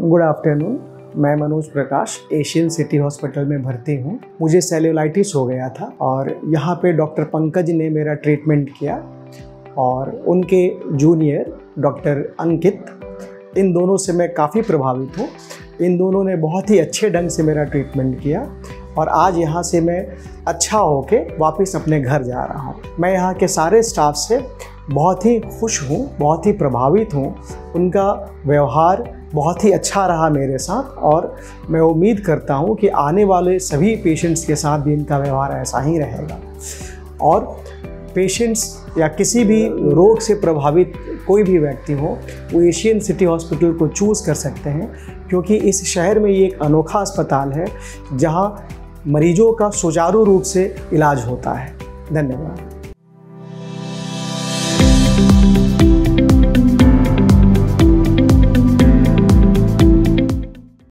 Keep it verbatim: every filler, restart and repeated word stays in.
Good afternoon. मैं Manoj Prakash Asian City Hospital में भर्ती हूँ। मुझे सेल्यूलाइटिस हो गया था और यहाँ पे डॉक्टर पंकज ने मेरा ट्रीटमेंट किया और उनके जूनियर डॉक्टर अंकित, इन दोनों से मैं काफ़ी प्रभावित हूँ। इन दोनों ने बहुत ही अच्छे ढंग से मेरा ट्रीटमेंट किया और आज यहाँ से मैं अच्छा होके वापस अपने घर जा रहा हूँ। मैं यहाँ के सारे स्टाफ से बहुत ही खुश हूँ, बहुत ही प्रभावित हूँ। उनका व्यवहार बहुत ही अच्छा रहा मेरे साथ और मैं उम्मीद करता हूँ कि आने वाले सभी पेशेंट्स के साथ भी इनका व्यवहार ऐसा ही रहेगा। और पेशेंट्स या किसी भी रोग से प्रभावित कोई भी व्यक्ति हो, वो एशियन सिटी हॉस्पिटल को चूज़ कर सकते हैं, क्योंकि इस शहर में ये एक अनोखा अस्पताल है जहाँ मरीजों का सुचारू रूप से इलाज होता है। धन्यवाद।